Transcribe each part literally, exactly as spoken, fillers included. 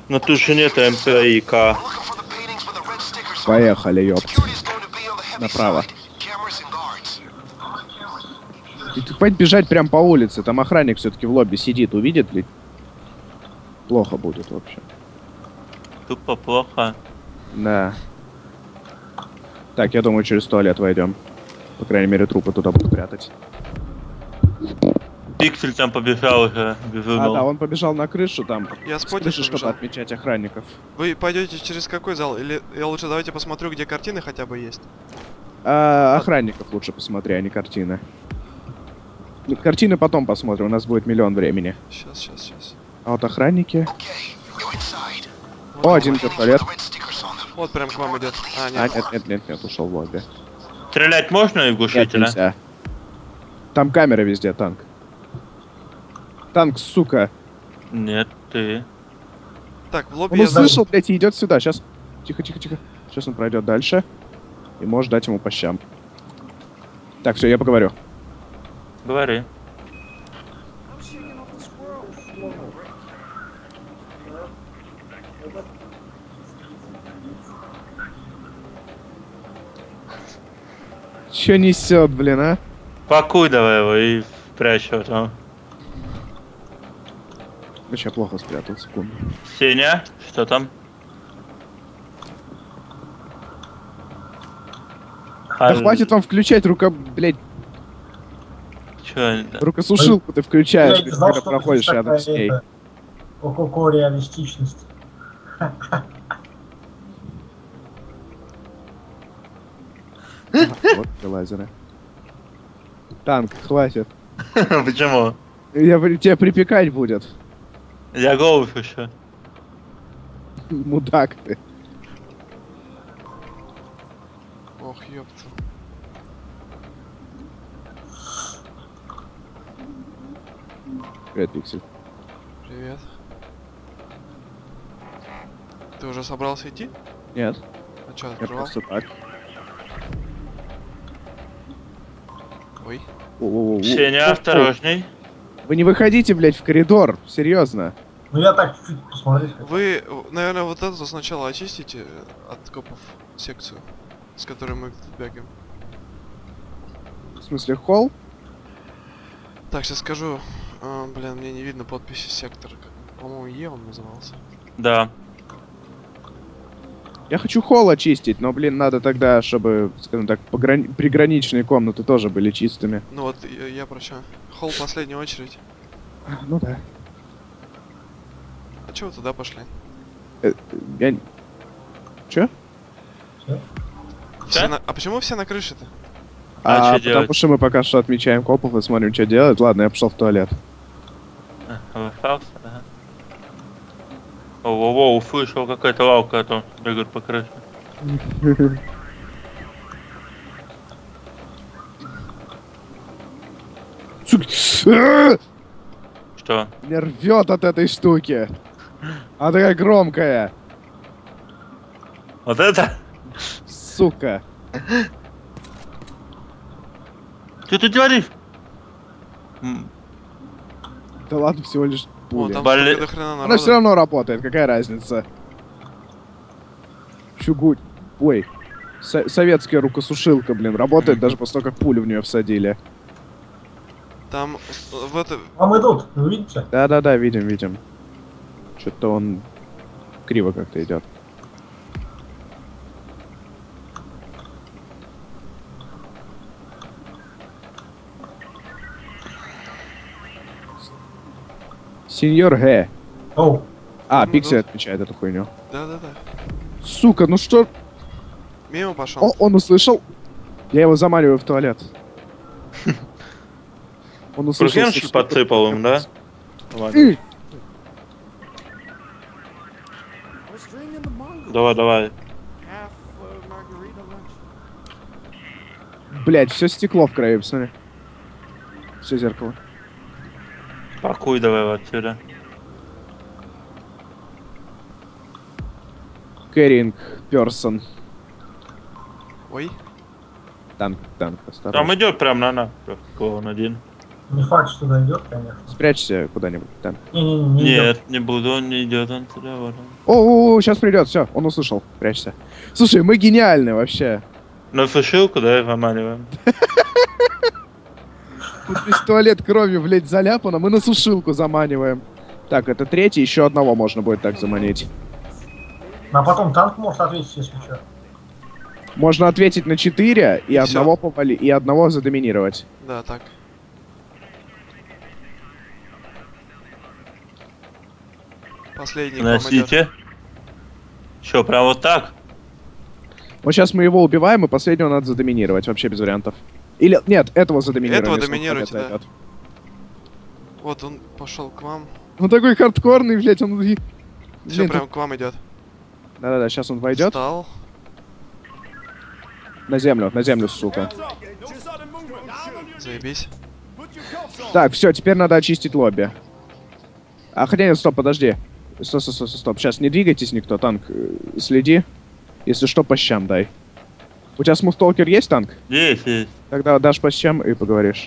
Но тут же нет МП и К. Поехали, ёпт. Направо. И ты пойдь бежать прям по улице. Там охранник все-таки в лобби сидит. Увидит ли? Плохо будет вообще. Тупо плохо. Да. Так, я думаю, через туалет войдем. По крайней мере, трупы туда будут прятать. Пиксель там побежал уже. А, да, он побежал на крышу там. Я с крыши, чтобы побежал. отмечать охранников. Вы пойдете через какой зал? Или я лучше давайте посмотрю, где картины хотя бы есть. А, охранников лучше посмотри, а не картины. Ну, картины потом посмотрим, у нас будет миллион времени. Сейчас, сейчас, сейчас. А вот охранники. Вот О, он. один туалет. Вот прям к вам идет. А, нет. А, нет, нет, нет, нет, ушел в лобби. Стрелять можно и Нет, глушителя? нельзя. Там камеры везде, танк. Танк, сука. Нет, ты. Так, в лобби Он я услышал, блядь, и идет сюда. Сейчас. Тихо, тихо, тихо. Сейчас он пройдет дальше. И можешь дать ему по щам. Так, все, я поговорю. Говори. Че несет, блин, а? Пакуй давай его и прячь его там. Вообще плохо спрятал, секунду. Сеня, что там? Да А, хватит вам включать рука, блядь, чё? рукосушилку ты включаешь, Я не знал, когда что проходишь это рядом с ней. это, Ко-ко-ко реалистичность. Ага, вот эти лазеры. Танк, хватит. Почему? Я говорю, тебя припекать будет. Я голубь еще. Мудак ты. Ох, ёпта. Привет, Пиксель. Привет. Ты уже собрался идти? Нет, А чё, я открывал? просто так. Ой. Воу-воу-воу. Сеня, осторожней. Вы не выходите, блядь, в коридор, серьезно. Ну я так чуть-чуть посмотреть хотел. Вы, наверное, вот это сначала очистите от копов секцию, с которой мы тут бегаем. В смысле, холл? Так, сейчас скажу. А, блин, мне не видно подписи сектора. По-моему, Е он назывался. Да. Я хочу холл очистить, но, блин, надо тогда, чтобы, скажем так, пограни- приграничные комнаты тоже были чистыми. Ну вот, я, я про чё. Холл последняя очередь. Ну да. А чё вы туда пошли? Э, Я... Чё? Все на... А почему все на крыше-то? А А, чё потому делать? что мы пока что отмечаем копов и смотрим, что делать. Ладно, я пошел в туалет. А, остался, ага. Воу-воу, услышал, какая-то лавка, а то бегают по крыше. Сука. А! Что? Меня рвет от этой штуки. Она такая громкая. Вот это? Сука. Что ты творишь? М, Да ладно, всего лишь О, пуля. там Боле- столько до хрена Она народу. все равно работает, какая разница? Чугунь. Ой. Со- советская рукосушилка, блин, работает даже после того, как пулю в нее всадили. Там э, в это... Вам идут, вы видите? Да-да-да, видим, видим. Что-то он криво как-то идет. Сеньор Г. Оу. А, Ну, Пиксель да. отмечает эту хуйню. Да-да-да. Сука, ну что? Мимо пошел. О, он услышал. Я его заманиваю в туалет. Он услышал. Пружинчик что- подсыпал им, да? Ладно. Эй, Давай, давай. блядь, все стекло в краю, посмотри. Все зеркало. Пакуй давай его отсюда. Кэринг, персон. Ой. Танк, танк, Там осторожно. идет прям на нас. Клоун один. Не факт, что дойдет, конечно. Спрячься куда-нибудь там. Не-не-не, не идет. Нет, не буду, он не идет, он туда вот он. О, сейчас придет, все, он услышал, прячься. Слушай, мы гениальны вообще. На сушилку, да, и выманиваем. Тут весь туалет кровью, блядь, заляпано, мы на сушилку заманиваем. Так, это третий, еще одного можно будет так заманить. А потом танк может ответить, если что. Можно ответить на четыре и, И одного повали, и одного задоминировать. Да, так. Последний к вам идет. Носите. Что, прям вот так? Вот сейчас мы его убиваем, и последнего надо задоминировать, вообще без вариантов. Или, нет, этого задоминируем. Этого если он доминируйте, вперед да. зайдет. Вот он пошел к вам. Он такой хардкорный, блядь, он... и- Все, Блин, прям тут- к вам идет. Да-да-да, сейчас он войдет. Встал. На землю, на землю, сука. Заебись. Так, все, теперь надо очистить лобби. А, хотя нет, стоп, подожди. Стоп, стоп, стоп, стоп. Сейчас не двигайтесь никто, танк. э, Следи. Если что, по щам дай. У тебя смуфтолкер есть, танк? Есть, есть. Тогда дашь по щам и поговоришь.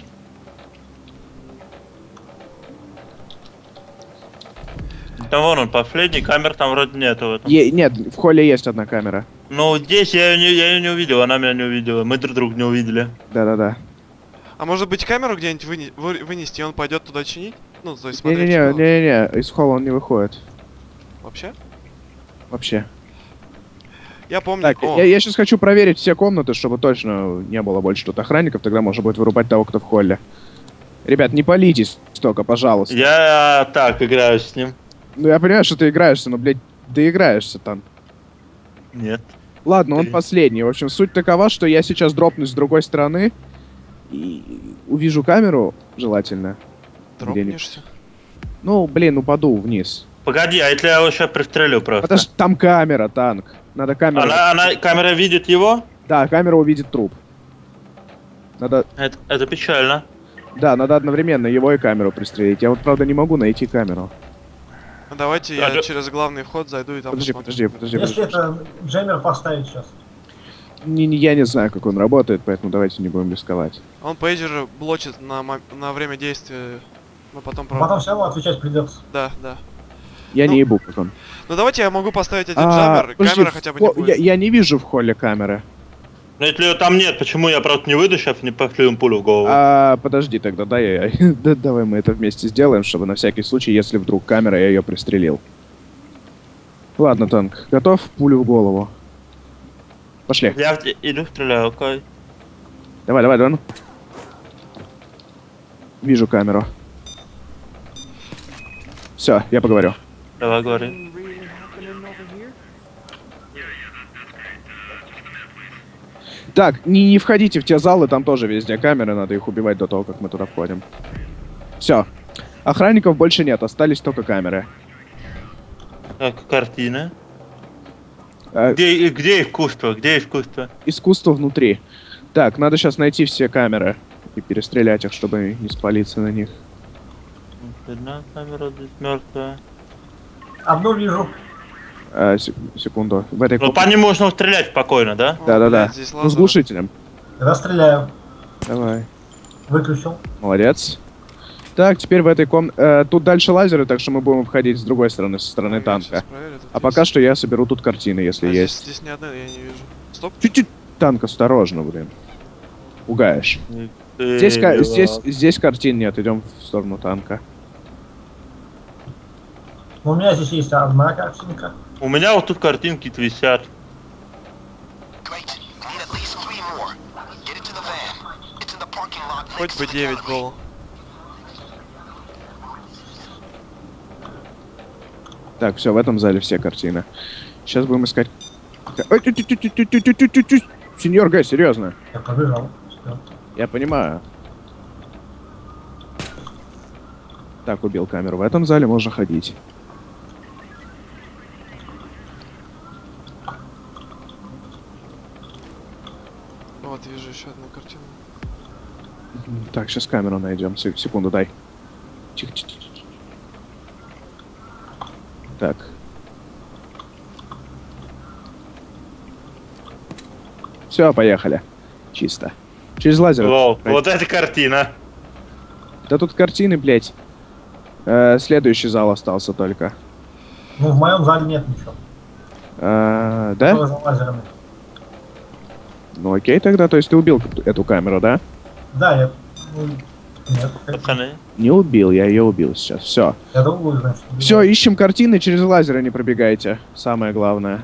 Там вон он, последний, камер там вроде нету в этом. Е- нет, в холле есть одна камера. Ну, здесь я ее, не, я ее не увидел, она меня не увидела. Мы друг друга не увидели. Да-да-да. А может быть камеру где-нибудь выне- вы- вынести, и он пойдет туда чинить? Ну, то есть смотреть. Не-не-не, что- не-не-не, из холла он не выходит. Вообще? Вообще. Я помню. Так, О, я, сейчас хочу проверить все комнаты, чтобы точно не было больше тут охранников, тогда можно будет вырубать того, кто в холле. Ребят, не палитесь столько, пожалуйста. Я так играю с ним. Ну я понимаю, что ты играешься, но, блядь, доиграешься там. Нет. Ладно, он Ты- последний. В общем, суть такова, что я сейчас дропнусь с другой стороны и увижу камеру, желательно. дропнешься. Ну, блин, упаду вниз. Погоди, а если я его сейчас пристрелю просто? Потому что там камера, танк. Надо камеру... Она, она, камера видит его? Да, камера увидит труп. Надо... Это, это печально. Да, надо одновременно его и камеру пристрелить. Я вот, правда, не могу найти камеру. Ну, давайте А, я да- через главный вход зайду и там Подожди, посмотрю. подожди, подожди. Если подожди. это джеммер поставить сейчас. Не, не, я не знаю, как он работает, поэтому давайте не будем рисковать. Он пейджер блочит на, мо- на время действия. Мы потом Потом правда. все равно отвечать придется. Да, да. Я Ну, не ебу, как он. Ну давайте я могу поставить один А, джаммер, подожди, камера в хотя бы хо- не будет. я, я не вижу в холле камеры. Но если ее там нет, почему я просто не выйду сейчас, не пошлю им пулю в голову? А, подожди тогда, дай я... да, давай мы это вместе сделаем, чтобы на всякий случай, если вдруг камера, я ее пристрелил. Ладно, танк, готов? Пулю в голову. Пошли. Я в- иду стреляю, окей. Давай, давай, давай. Ну. Вижу камеру. Все, я поговорю. Давай, говори. Так, не, не входите в те залы, там тоже везде камеры, надо их убивать до того, как мы туда входим. Все. Охранников больше нет, остались только камеры. Так, картина. Э, Где, где искусство? Где искусство? искусство внутри. Так, надо сейчас найти все камеры и перестрелять их, чтобы не спалиться на них. Одна камера здесь мертвая. Одну вижу. А, сек- секунду. В этой Ну, по комнате- ним можно стрелять спокойно, да? О, Да-да-да. блядь, здесь Ну, с лазер. глушителем. Расстреляю. Давай. Выключил. Молодец. Так, теперь в этой комнате... тут дальше лазеры, так что мы будем обходить с другой стороны, со стороны Я танка. щас проверю, тут А есть. пока что я соберу тут картины, если А здесь, есть. здесь ни одной я не вижу. Стоп. Чуть-чуть танк, осторожно, блин. Пугаешь. Ты Здесь, ка- дела. здесь, здесь картин нет, идем в сторону танка. У меня здесь есть одна картинка. У меня вот тут картинки висят. Хоть бы девять было. Так, все, в этом зале все картины. Сейчас будем искать... Ой, тю- тю- тю- тю- тю- тю- тю- тю- тю- тю. Сеньор Гай, серьезно. Я побежал. Всё. Я понимаю. Так, убил камеру. В этом зале можно ходить. Вот, вижу еще одну картину. Так, сейчас камеру найдем. Се- Секунду, дай. Тихо, тихо, тихо. тихо. Так. Все, поехали. Чисто. Через лазер. Вау, пройти. вот эта картина. Да тут картины, блядь. Э, следующий зал остался только. Ну, в моем зале нет ничего. Э, да? Только за лазерами. Ну окей тогда, то есть ты убил эту камеру, да? Да, я... Ну, нет. Пацаны. Не убил, я ее убил сейчас. Все. Я другую, значит. Все, ищем картины, через лазеры не пробегайте. Самое главное.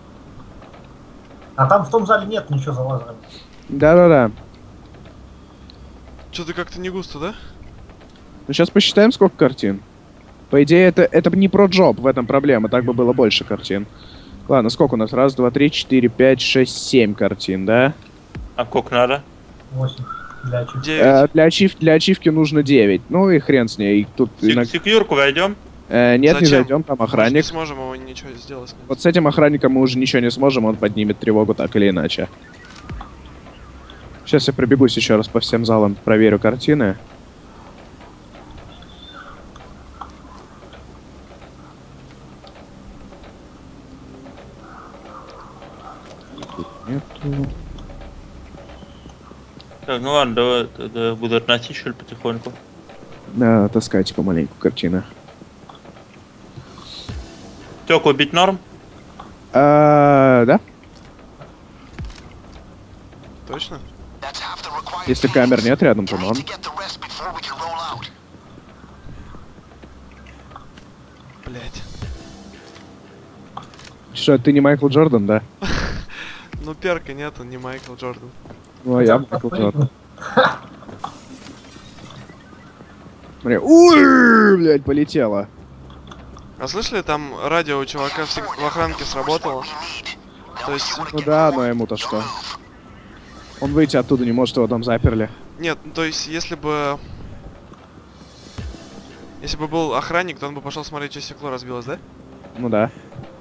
А там в том зале нет ничего за лазерами. Да-да-да. Что-то как-то не густо, да? Ну сейчас посчитаем, сколько картин. По идее, это, это не про джоб, в этом проблема. Так бы было больше картин. Ладно, сколько у нас? Раз, два, три, четыре, пять, шесть, семь картин, да? А сколько надо? восемь. Для ачивки. девять. Э, для, ачив, для ачивки нужно девять. Ну и хрен с ней. Тут Сек- иногда- Секьюрку войдем? Э, нет, не Зачем? зайдем, там Мы же не охранник. сможем его ничего сделать с ним. Вот с этим охранником мы уже ничего не сможем, он поднимет тревогу так или иначе. Сейчас я пробегусь еще раз по всем залам, проверю картины. Тут нету. Так, ну ладно, давай тогда буду относить, что ли, потихоньку. Да, таскайте помаленьку картины. Тёк убить норм? А, да? Точно? Если камер нет рядом, то норм. Блять. Что, ты не Майкл Джордан, да? Ну перка нет, он не Майкл Джордан. Ну, а я Майкл Джордан. Смотри, уй, блядь, полетело. А слышали, там радио у чувака в, сиг- в охранке сработало? То есть, Ну да, но ему-то что? Он выйти оттуда не может, его там заперли. нет, ну, то есть, если бы... Если бы был охранник, то он бы пошел смотреть, что стекло разбилось, да? Ну да.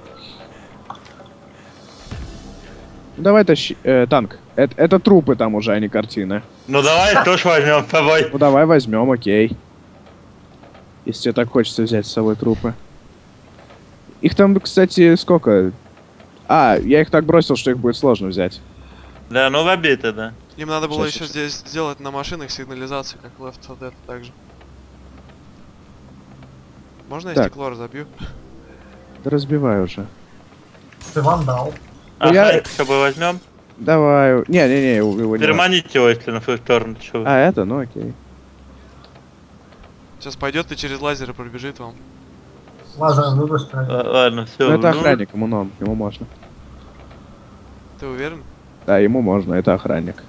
Ну давай тащи... э, танк. Это, это трупы там уже, а не картины. Ну давай тоже возьмем с собой. Ну давай возьмем, окей. Если тебе так хочется взять с собой трупы. Их там, кстати, сколько? А, я их так бросил, что их будет сложно взять. Да, ну в обед, да. Им надо было Щас, еще щас. здесь сделать на машинах сигнализацию, как Left four Dead также. Можно я Так. стекло разобью? Да разбивай уже. Ты вандал. А Ну, я- Хайк с собой возьмем? Давай. Не-не-не, его его не надо. Переманить его, если на свою сторону. Чё? А, это? Ну окей. Сейчас пойдет и через лазеры пробежит вам. Лазер выбрось правильно. Л- Ладно, все. Ну это охранник, ему норм, ему можно. Ты уверен? Да, ему можно, это охранник.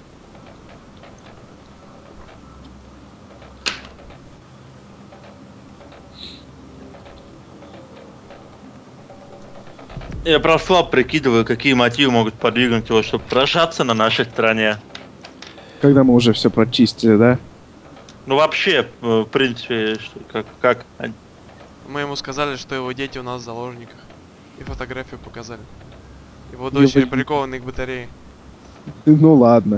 Я просто слабо прикидываю, какие мотивы могут подвигнуть его, чтобы прожаться на нашей стороне. Когда мы уже все прочистили, да? Ну вообще, э, в принципе, что- как, как... они- Мы ему сказали, что его дети у нас в заложниках. И фотографию показали. Его Его дочери дети. прикованы к батарее. Ну ладно.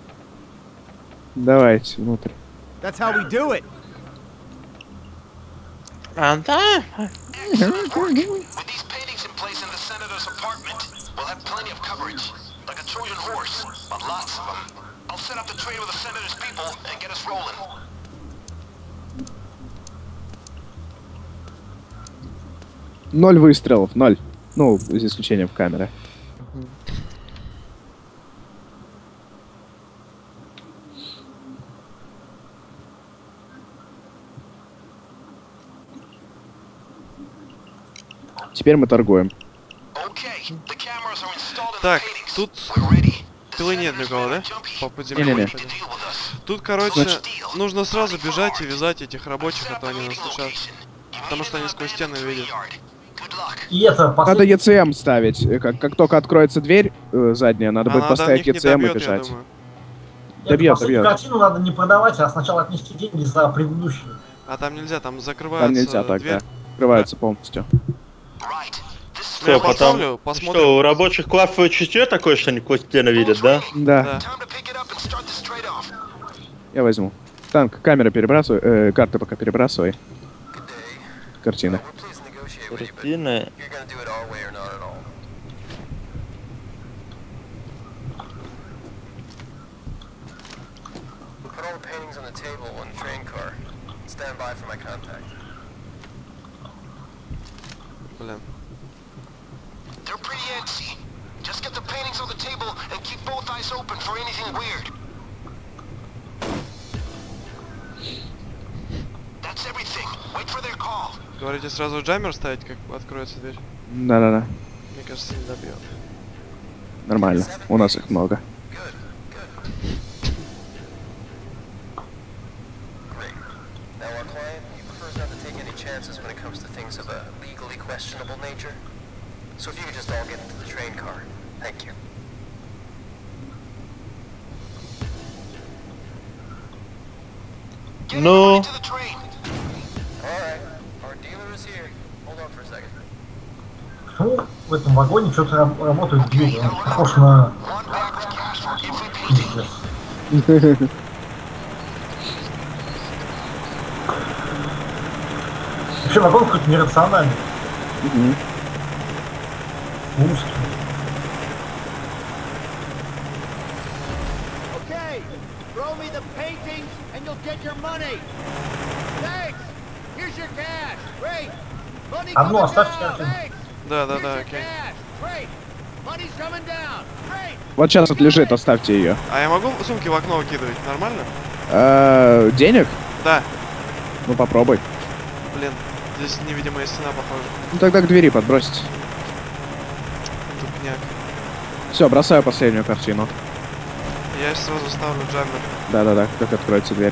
Давайте внутрь. That's how we do it. А, да. With these paintings in place in the senator's apartment, we'll have plenty of coverage. Like a Trojan horse, but lots of them. I'll set up the trade with the senator's people and get us rolling. Ноль выстрелов, ноль. Ну, за исключением камеры. Теперь мы торгуем. Okay, the cameras are installed in Так, the paintings. тут We're ready. The пилы нет ни у кого, да? senator's gonna jump По in. подземью Не-не-не. To ходят. deal with us. Тут, короче, Значит- нужно сразу бежать и вязать этих рабочих, Set а up то the они нас meeting слышат. location. You Потому meet что in они the сквозь back стены of the видят. yard. Good luck. И это, Надо последний... Е Ц М ставить. Э, Как, как только откроется дверь э, задняя, надо будет Она до поставить них Е не Ц М и добьет, я бежать. думаю. Добьет, последнюю добьет. картину надо не продавать, а сначала отнести деньги за предыдущую. А там нельзя, там закрывается Там нельзя так, дверь. да. Открывается полностью. Right. This is Ну, я Что, потом... поставлю, посмотрим. Что, у рабочих классовое чутье такое, что они сквозь стены видят, да? Да, Да. time to pick it up and start this trade off. я возьму. Танк, камера перебрасывай. Э, карты пока перебрасывай. Картины. We're pleased to negotiate with you, but Картины. you're gonna do it our way or not at all. We put all the paintings on the table in the train car. Stand by for my contact. Блин. They're pretty antsy. Just get the paintings on the table and keep both eyes open for anything weird. That's everything. Wait for their call. Говорите, сразу джаммер ставить, как откроется дверь? Да-да-да. Мне кажется, не добьет. Нормально. У нас их много. Good, good. Great. Now our client, he prefers not to take any chances when it comes to things of a legally questionable nature. So if you could just all get into the train car. Thank you. Get No. everybody to the train. Alright, our dealer is here. Hold on for a second. Почему в этом вагоне что-то раб- работают двери? Он похож на... One bag of cash for every painting. Пиздец. Вообще вагон какой-то нерациональный. Мгм. Узкий. Okay, throw me the paintings and you'll get your money. Thanks. Here's your cash. Great. Money Одну coming оставьте, down. картину. Thanks. Да, да, Here's да, your окей. cash. Great. Money's coming down. Great. Вот сейчас вот лежит, оставьте ее. А я могу сумки в окно выкидывать? Нормально? Э, денег? Да. Ну попробуй. Блин, здесь невидимая стена, похоже. Ну тогда к двери подбросить. Тупняк. Все, бросаю последнюю картину. Я сразу ставлю джаммер. Да-да-да, как откроется дверь.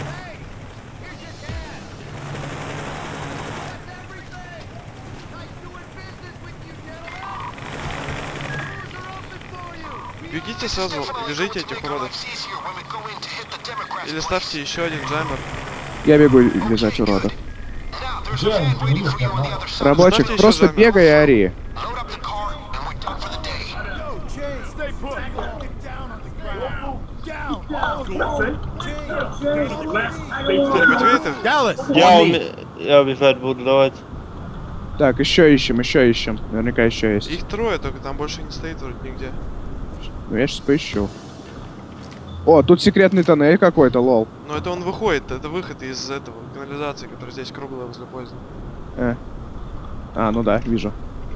Бегите сразу, вяжите этих уродов. Или ставьте еще один джаммер. Я бегу вязать уродов. Где они? Не вижу ни одного. Рабочий, Ставьте еще просто джаммер. бегай и ори. Кто-нибудь видит их? Я, уме... я убежать буду, давайте. Так, еще ищем, еще ищем. Наверняка еще есть. Их трое, только там больше не стоит вроде нигде. Ну я сейчас поищу. О, тут секретный тоннель какой-то, лол. Но это он выходит, это выход из этого канализации, которая здесь круглая возле поезда. Э. А, ну да, вижу.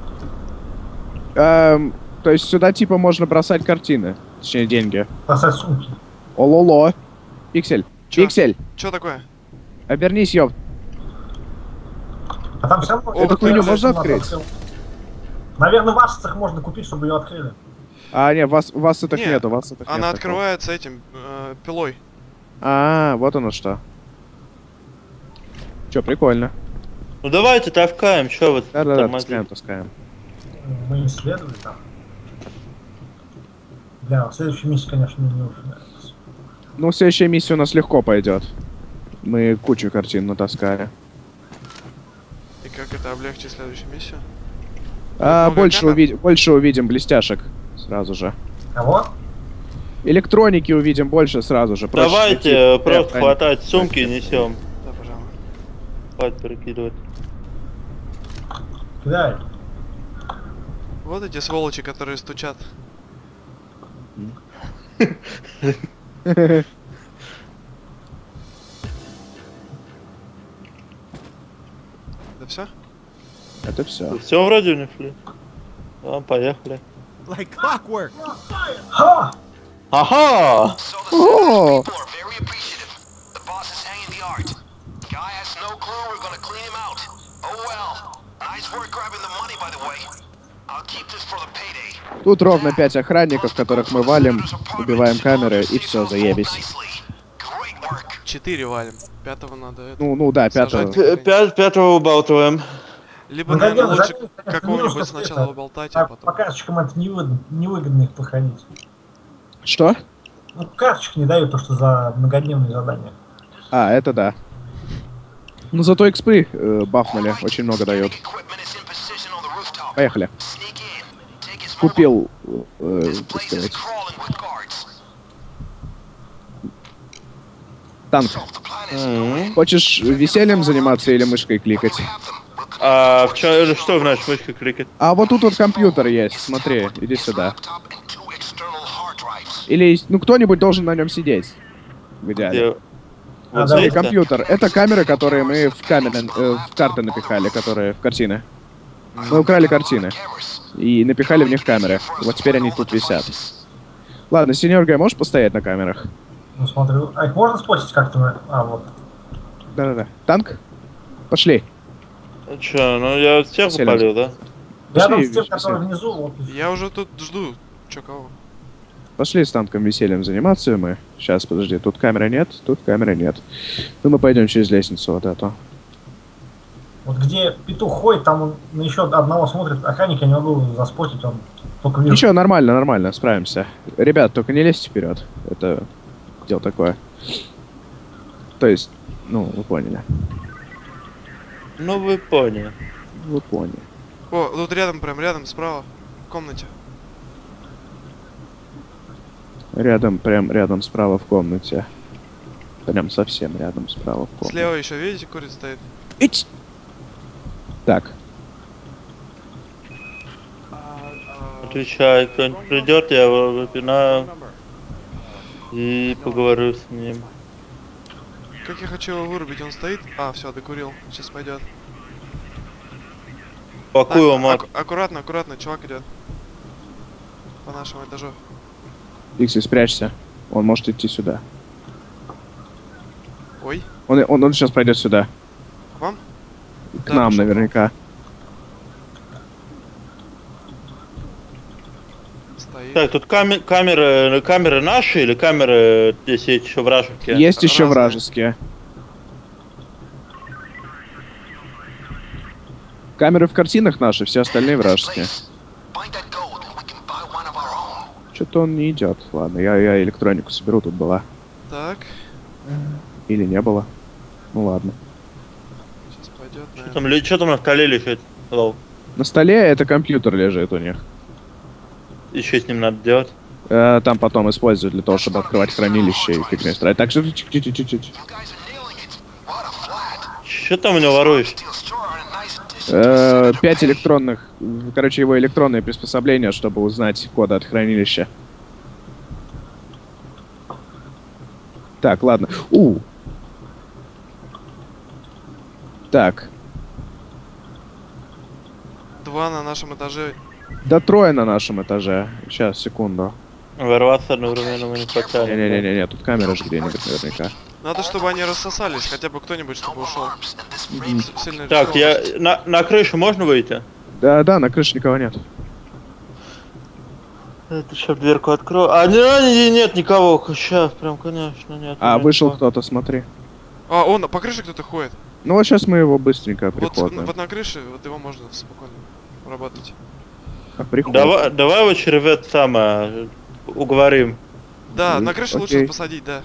Эм, то есть сюда типа можно бросать картины. Точнее, деньги. Бросать сумки. О-ло-ло. Пиксель. Чё? Пиксель. Чё такое? Обернись, ёп. А там все равно... Эту хуйню можно надо открыть? открыть. Наверное, в Асцах можно купить, чтобы ее открыли. А, не, вас, вас так Не, нету, вас так Она нет открывается этим, э, пилой. такого. А, вот оно что. Чё, прикольно. Ну давайте таскаем, чё вы Да-да-да, тормозите? таскаем, таскаем. Мы исследовали там. Бля, следующая миссия, конечно, мне не очень нравится. Ну, следующая миссия у нас легко пойдет. Мы кучу картин натаскали. И как это облегчит следующую миссию? А, Много больше, камер? увидим, больше увидим блестяшек сразу же. Кого? Электроники увидим больше сразу же. Проще Давайте найти. э, просто Э, хватать сумки и несем. Да, пожалуй. Хватит перекидывать. Кидай. Вот эти сволочи, которые стучат. Да все? Это все. Все вроде унесли. А, поехали. Like clockwork. Ха! Ага! So the Oh. people are very appreciative. The boss is hanging the art. Guy has no clue we're gonna clean him out. Oh well. Nice work grabbing the money, by the way. I'll keep this for the payday. Тут ровно пять охранников, которых мы валим, убиваем камеры, и все, заебись. Great work. Четыре валим. Пятого надо это. Ну, ну да, пятого. Сажать. П- Пять, пятого убалтываем. Либо, Ну, наверное, наверное, лучше за ним, конечно, какого-нибудь минус, сначала что уболтать, а А по потом. карточкам это невыгодно, невыгодно их проходить. Что? Ну, карточек не дают, то что за многодневные задания. А, это да. Ну зато экспы э, бафнули, очень много дают. Equipment is in position on the rooftop. Поехали. Sneak in. Take his Купил, э, This так place is сказать, crawling with guards. танк. So the plan is no М. Хочешь весельем заниматься или мышкой кликать? have them. We'll clean А в чё, что в наш мышкой кликать? А вот тут вот компьютер есть, смотри, иди сюда. laptop and two external hard drives. Или, ну кто-нибудь должен на нем сидеть. В идеале. Где? А, Вот да, Смотри, здесь-то. компьютер. Это камеры, которые мы в камеры, э, в карты напихали, которые в картины. Мы украли картины и напихали в них камеры. Вот теперь они тут висят. Ладно, сеньор Гай, можешь постоять на камерах? Ну, смотрю. А их можно спотить как-то? А, вот. Да-да-да. Танк? Пошли. Ну чё, ну я всех Селим. запалил, да? Рядом Пошли, с тем, пошли. который внизу, вот. и всё. Я уже тут жду. Чё, кого? Пошли с танком весельем заниматься мы. Сейчас, подожди, тут камеры нет, тут камеры нет. Ну, мы пойдем через лестницу вот эту. Вот где петух ходит, там он на еще одного смотрит. Охранник я не могу заспотить, он только вижу. Ничего, нормально, нормально, справимся. Ребят, только не лезьте вперед. Это дело такое. То есть, ну, вы поняли. Ну вы поняли. Вы поняли. О, тут рядом, прям рядом, справа. В комнате. Рядом, прям рядом справа в комнате. Прям совсем рядом справа в комнате. Слева еще, видите, курица стоит? Ить! Так, Отвечай, кто-нибудь придет, я его выпинаю и поговорю с ним. Как я хочу его вырубить, он стоит? А, все, докурил. Сейчас пойдет. Пакую его, мат. Аккуратно, аккуратно, чувак идет. По нашему этажу. Икси, спрячься. Он может идти сюда. Ой, Он, он, он сейчас пойдет сюда. к вам? К Да, нам пошел. наверняка. Стоит. Так, тут каме- камеры, камеры наши или камеры здесь есть еще вражеские? Есть еще разные. вражеские. Камеры в картинах наши, все остальные вражеские. Find that gold, and we can buy one of our own. Что-то он не идет. Ладно, я, я электронику соберу, тут была. Так, Или не было. Ну ладно. сейчас пойдет, Что наверное. там, ли- что там на столе лежит? Лол. На столе это компьютер лежит у них. Еще с ним надо делать. Э, там потом используют для того, чтобы открывать хранилище и фигней строить. Так что чуть-чуть-чуть. You guys are nailing it. What a flat. Что там у него воруешь? Steel straw and a nice addition. Э, Пять электронных, короче, его электронные приспособления, чтобы узнать коды от хранилища. Так, ладно. У. Так, Два на нашем этаже. да трое на нашем этаже. Сейчас, секунду. Ворваться одновременно мы не потянем. Не-не-не-не, тут камера же где-нибудь наверняка. Надо, чтобы они рассосались, хотя бы кто-нибудь, чтобы ушел. С- Сильно Так, я рискованно. на, на крышу можно выйти? Да-да, на крыше никого нет. Это сейчас дверку открою. А, не, не- нет никого. Сейчас, прям, конечно, нет. А, нет вышел никого. кто-то, смотри. А, он, по крыше кто-то ходит. Ну вот сейчас мы его быстренько Вот, прихватываем. вот на крыше, вот его можно спокойно работать. А, прихватываем. Давай, давай его червет самое уговорим. Да, Ну, на крыше окей. лучше посадить, да.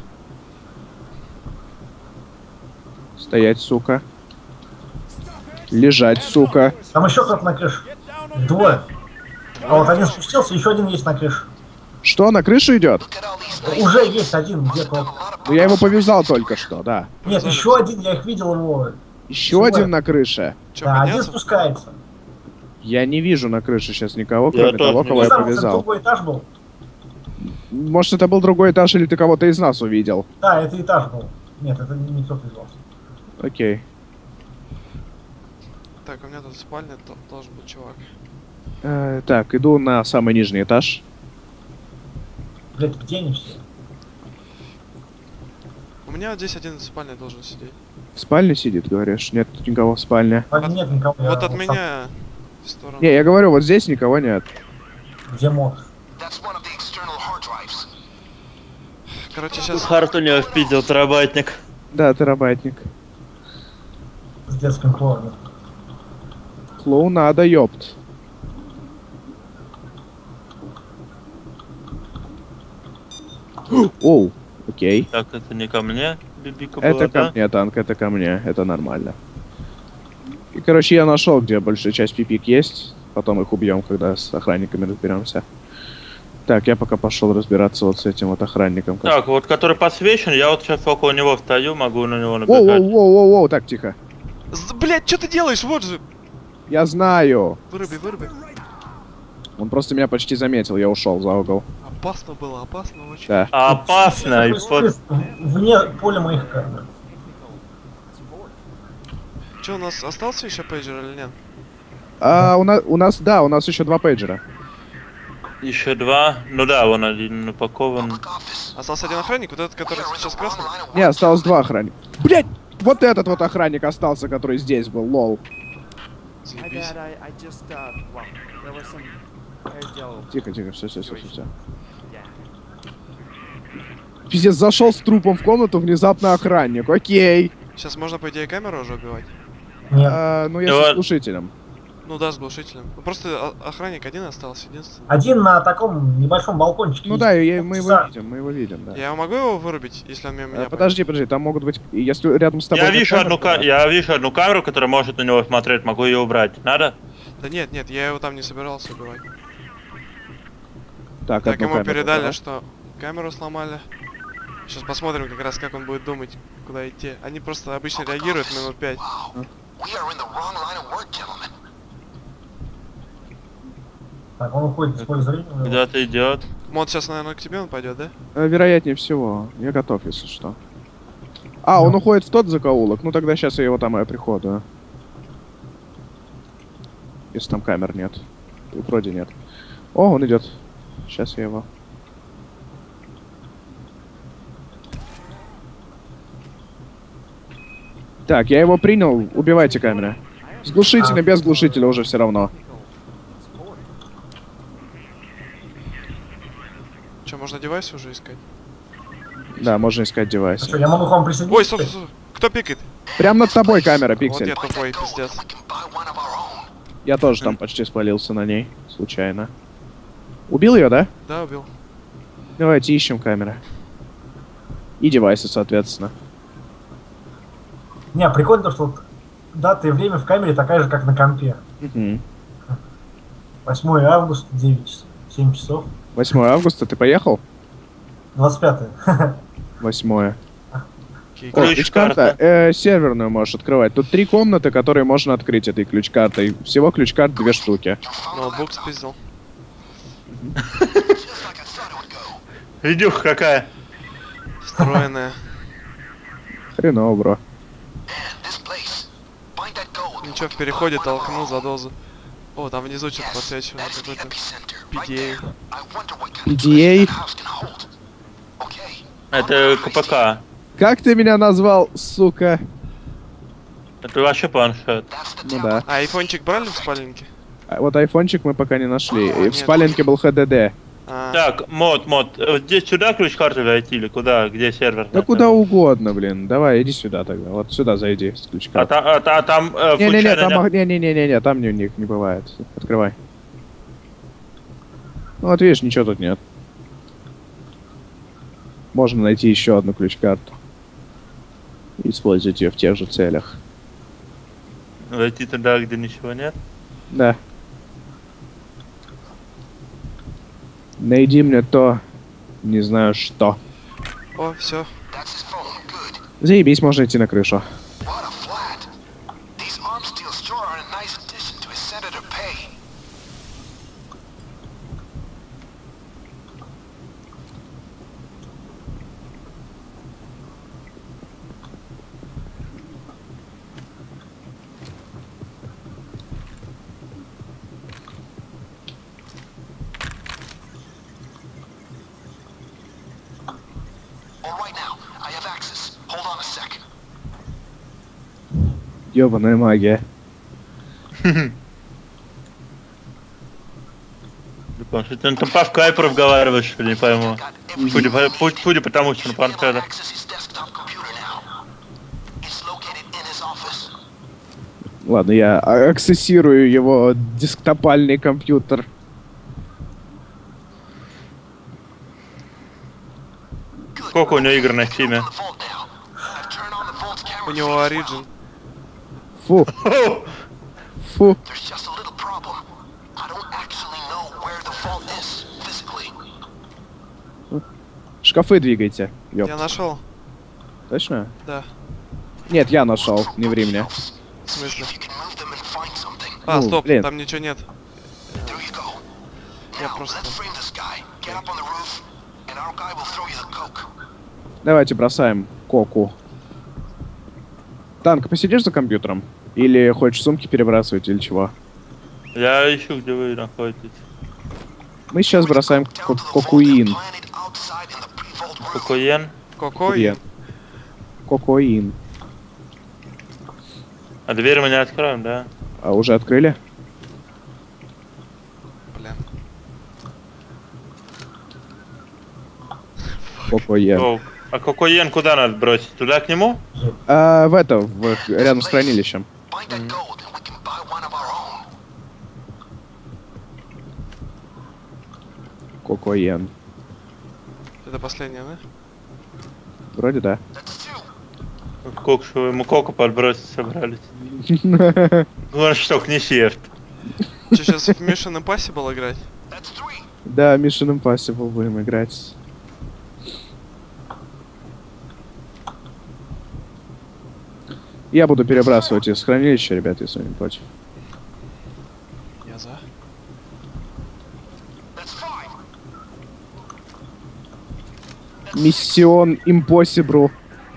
Стоять, сука. Лежать, сука. Там еще кто-то на крыше. Двое. А вот один спустился, еще один есть на крыше. Что, на крышу идет? Уже есть один где-то. Ну я его повязал только что, да. Нет, еще один, я их видел его. Еще Двое. один на крыше. Че, Да, один подняться? спускается. Я не вижу на крыше сейчас никого, Я кроме тоже того, не кого Не я знаю, это повязал. другой этаж был. Может, это был другой этаж, или ты кого-то из нас увидел. Да, это этаж был. Нет, это не кто-то из вас. Окей. Так, у меня тут спальня, то должен быть чувак. Э, так, иду на самый нижний этаж. Блять, где они все? У меня вот здесь один в спальне должен сидеть. В спальне сидит, говоришь? Нет тут никого в спальне. А, нет никого. я Вот от сам- меня в сторону. Не, я говорю, вот здесь никого нет. Где мод? That's one of the external hard drives. Короче, Тут сейчас Харт у него впиздил, терабайтник. Да, терабайтник. С детским планом. Клоунада, ёпт. Оу, окей. Так, это не ко мне, Бибика была, Это да? ко мне, танк, это ко мне, это нормально. И, короче, я нашел, где большая часть пипик есть. Потом их убьем, когда с охранниками разберемся. Так, я пока пошел разбираться вот с этим вот охранником. Так, вот который подсвечен, я вот сейчас около него встаю, могу на него Воу, набегать. воу, воу, воу, воу, так, тихо. З- Блядь, что ты делаешь? Вот же! Я знаю. Выруби, выруби. Он просто меня почти заметил, я ушел за угол. Опасно было, опасно очень. Да. А опасно, и Происходит под... Вне поля моих камер. Че, у нас остался еще пейджер или нет? А, у нас, у нас, да, у нас еще два пейджера. Еще два. Ну да, вон один упакован. Остался один охранник, вот этот, который сейчас красный? Не, осталось два охранника. Блять! Вот этот вот охранник остался, который здесь был, лол. Заебись. Тихо, тихо, все, все, все, все, все. Пиздец, зашел с трупом в комнату, внезапно охранник, окей. Сейчас можно, по идее, камеру уже убивать? Нет. А, ну я Давай. со глушителем. Ну да, с глушителем. Ну, просто о- охранник один остался, единственный. Один на таком небольшом балкончике. Ну есть. да, я- мы его За- видим, мы его видим, да. Я могу его вырубить, если он мимо меня А, подожди, подожди, там могут быть, если рядом с тобой... Я нет вижу, камер, одну, то ка- да. я вижу одну камеру, которая может на него смотреть. Могу ее убрать. Надо? пойдет? Да нет, нет, я его там не собирался убивать. Так, Так, одну ему камеру, передали, да. что камеру сломали. Сейчас посмотрим как раз, как он будет думать, куда идти. Они просто обычно реагируют минут пять. We are in the wrong line of work, gentlemen. Так, он уходит из поля зрения. Куда-то идет. Мод сейчас, наверное, к тебе он пойдет, да? Э, Вероятнее всего. Я готов, если что. А, он уходит в тот закоулок. Ну тогда сейчас я его там и оприходую. Если там камер нет. Вроде нет. О, он идет. Сейчас я его. Так, я его принял. Убивайте камеры. С глушителя, без глушителя уже все равно. Че, можно девайс уже искать? Да, можно искать девайс. Что, я могу к вам присоединиться? Ой, стоп, стоп, стоп. Кто пикает? Прям над тобой камера, Вот Пиксель. я тупой, пиздец. We can buy one of our own. Я тоже там почти спалился на ней. Случайно. Убил ее, да? Да, убил. Давайте ищем камеры. И девайсы, соответственно. Не, прикольно то, что вот дата и время в камере такая же, как на компе. Мгм. восьмое августа, девять часов, семь часов. восьмое августа, ты поехал? двадцать пятое. восьмое. Окей, О, Ключ, ключ-карта. карта. Э, серверную можешь открывать. Тут три комнаты, которые можно открыть этой ключ-картой. Всего ключ-карт две штуки. ноутбук спиздил. Just like I thought it would go. Видюха какая. Встроенная. Хреново, бро. This place. Find that gold. Ничего, в переходе толкнул за дозу. О, там внизу что-то Yes, подсвечивает. that is the Какой-то epicenter. Right пи ди эй. there. I wonder what kind пи of ди эй? place that house can hold. Okay. Это КПК. Как ты меня назвал, сука? Это вообще планшет. That's the Ну да. А, айфончик брали в спаленке? А вот айфончик мы пока не нашли. И в нет. спаленке был эйч ди ди. А, Так, мод, мод. Вот здесь сюда ключ-карту зайти или куда? Где сервер? Да куда угодно, блин. Давай, иди сюда тогда. Вот сюда зайди с А, ключ-картой. та- а та- там э, Не-не-не, случайно там, нет? ох- не-не-не-не, там не, не, не бывает. Открывай. Ну вот видишь, ничего тут нет. Можно найти еще одну ключ-карту. И использовать ее в тех же целях. Зайти туда, где ничего нет? Да. Найди мне то, не знаю что. о, все. That's his phone. Good. Заебись, можно идти на крышу. What a flat. These Armsteel store are a nice addition to his senator pay. All right now, I have access. Hold on a sec. Ёбаная магия. Планшет. Ты там по скайпу разговариваешь, что ли, не пойму. Got everything Судя по, we need. пу- судя по тому, что на Should be able to планшетах. access his desktop computer now. It's located in his office. Ладно, я а- аксессирую его десктопальный компьютер. Good. Сколько у него игр на Open стиме? the vault now. I've turned on the vault's camera У него feeds as Origin. well. Фу, фу. There's just a little problem. I don't actually know where the vault is physically. Шкафы двигайте. Ёп. Я нашел. Точно? Да. Нет, я нашел, не ври мне. В смысле? If you can move them and find something. А, Ну, стоп, блин. там ничего нет. There you go. Я Now, просто- let's frame this guy. Get up on the roof, and our guy will throw you the coke. Давайте бросаем коку. Танк, посидишь за компьютером? Или хочешь сумки перебрасывать, или чего? Я ищу, где вы находитесь. Мы сейчас бросаем ко- кокуин. Кокоен. Кокоин. Кокоин. А дверь мы не откроем, да? А уже открыли? Блин. Кокоен. О, а кокоен куда надо бросить? Туда к нему? А, в это, в, рядом с хранилищем. Find that gold, and we can buy one of our own. Кокоен. Это последнее, да? Вроде да. That's two. Кок, что вы ему коку подбросить собрались? Он что, не съест. Че, сейчас в Mission Impossible играть? That's three. Да, Mission Impossible будем играть. Я буду перебрасывать из хранилища, ребят, если вы не против. Я за. That's five. Миссион Impossible.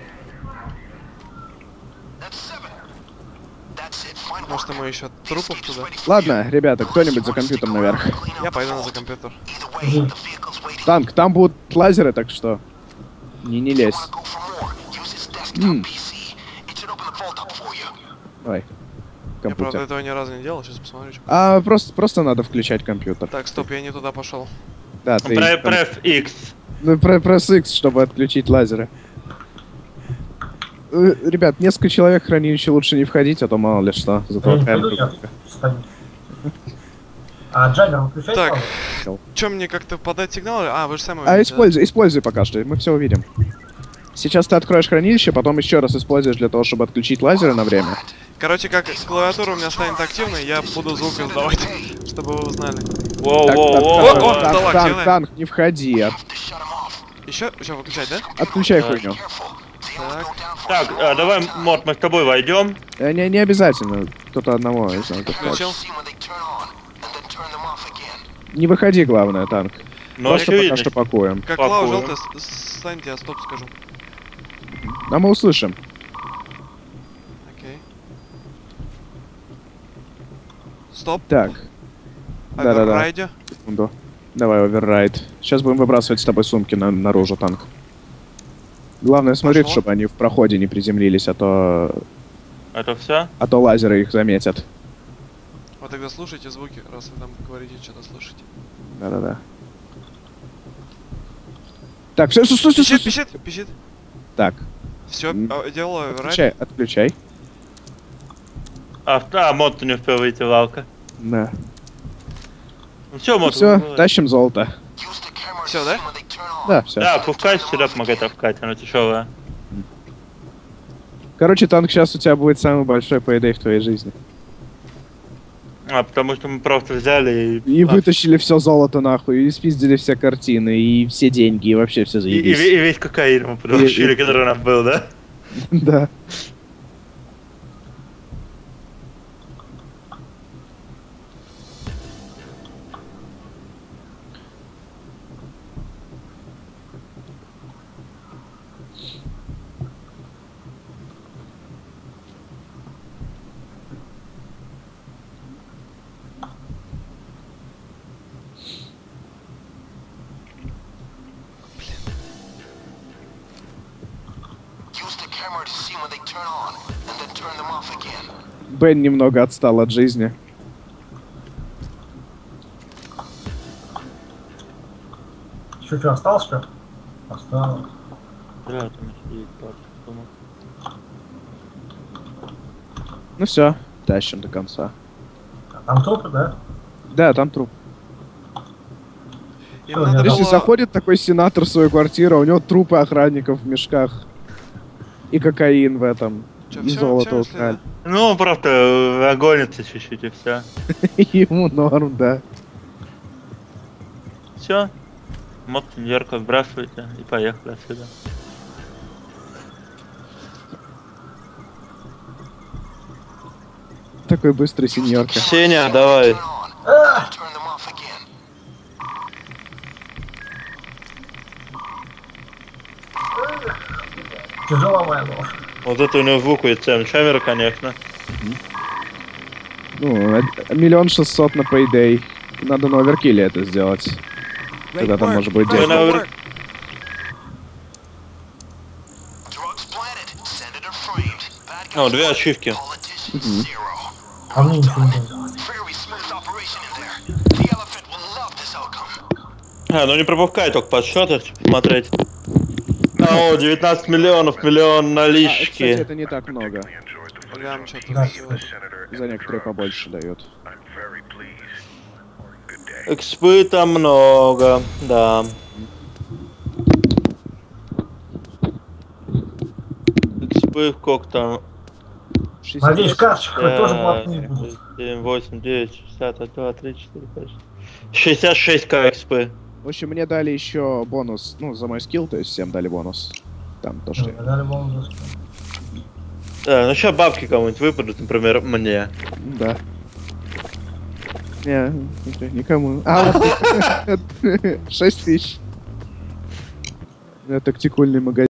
That's seven. That's it. Find one. Может, ему еще трупов туда? Ладно, ребята, кто-нибудь за компьютер наверх. Я пойду на за компьютер. Either way, the vehicle's waiting. Танк, там будут лазеры, так что не, не лезь. Wanna go for more? Use his desktop Hmm. P C. It should open the vault up for you. Давай. Я, правда, Компьютер. этого ни разу не делал, сейчас посмотрю. чё. А, просто, просто надо включать компьютер. Так, стоп, я не туда пошел. Да, ты... Pre- там- Press X. Ну, про- пресс X, чтобы отключить лазеры. Э, Ребят, несколько человек в хранилище лучше не входить, а то мало ли что. Я Зато не камеру пойду, я только. встану. А Джаггер выключай, Так. пожалуйста. Че, мне как-то подать сигнал? А, вы же сами А увидите, да? используй, используй пока что, мы все увидим. Сейчас ты откроешь хранилище, потом еще раз используешь для того, чтобы отключить лазеры на время. Короче, как клавиатура у меня станет активной, я буду звук издавать, чтобы вы узнали. Воу, Так, воу, так, воу. О, танк, о, воу. танк, стало танк, активно. танк, не входи. От- To shut him off. Еще? Еще выключать, да? Отключай хуйню. Careful. They only Так. go down for Так, a а, давай, Мот, мы с тобой войдем. Э, Не, не обязательно. Кто-то одного, не знаю, кто Включил. see when they turn on, and then turn them off again. Не выходи, главное, танк. Но Просто пока очевидно. что пакуем. Как Спокойно. клава желтая, с- с- станьте, я стоп скажу. А мы услышим. Окей. Стоп. Так, да-да-да. Оверрайде. секунду. Давай, оверрайд. Сейчас будем выбрасывать с тобой сумки на, наружу, танк. Главное смотреть, Пошло. чтобы они в проходе не приземлились, а то... Это все? А то лазеры их заметят. Вы тогда слушайте звуки, раз вы там говорите, что-то слушайте. Да-да-да. Так, все, стой, стой, стой, Пищит, стой. пищит, пищит. Так, Все, М. делаю оверрайд. отключай, отключай. А, а Мот, ты не успел выйти, Валка. Да. Ну все, Мот. Все, выбывай. тащим золото. Use the camera to Всё, see да? when they turn on. Да, все. Да, пускай сюда помогает опкать, оно тяжелое. Короче, танк сейчас у тебя будет самый большой payday в твоей жизни. А, потому что мы просто взяли и... И а, вытащили все золото нахуй, и спиздили все картины, и все деньги, и вообще все и, и, заебись. и весь кокаин мы получили, И- и- который у нас был, да? Да. Use the camera to see when they turn on, and then turn them off again. Бен немного отстал от жизни. Еще что, осталось что? Осталось. Да, там еще есть пару сумок. Ну все, тащим до конца. А там трупы, да? Да, там труп. Им Всё, надо я- Если было... заходит такой сенатор в свою квартиру, у него трупы охранников в мешках. И кокаин в этом. Чё, и всё, золото всё, если украли. Ну, просто э, гонится чуть-чуть и все. Ему норм, да. Все. Мот, сеньорка, сбрасывайте и поехали отсюда. Такой быстрый сеньорка. Сеня, давай. Turn on, and turn them off again. Тяжеловая ложь. Вот это у него звук и цен. Камера, конечно. Ну, од- миллион шестьсот на Payday. Надо на оверкилле это сделать. Great Тогда там work. может быть Great дело. work. Drugs planted, senator framed. Bad О, guys две wanted, ачивки. politicians zero. А мне ничего не дает. Very smooth operation in there. The elephant will love this outcome. А, ну не пропускай, только подсчеты смотреть. А, о, девятнадцать миллионов, миллион А, кстати, налички. это не так много. Прям что-то Да. всё. За некоторые побольше дают. Экспы там много, да. Экспы сколько там? шестьдесят Надеюсь, восемь. карточка хоть тоже платные будут. семь, восемь, девять, шестьдесят два, три, четыре, пять, шестьдесят шесть к экспы. В общем, мне дали еще бонус, ну, за мой скилл, то есть всем дали бонус. Там то, что... Дали бонус за скилл. Да, ну сейчас бабки кому-нибудь выпадут, например, мне. Да. Не, ник- никому. А, шесть тысяч. У меня тактикульный магазин.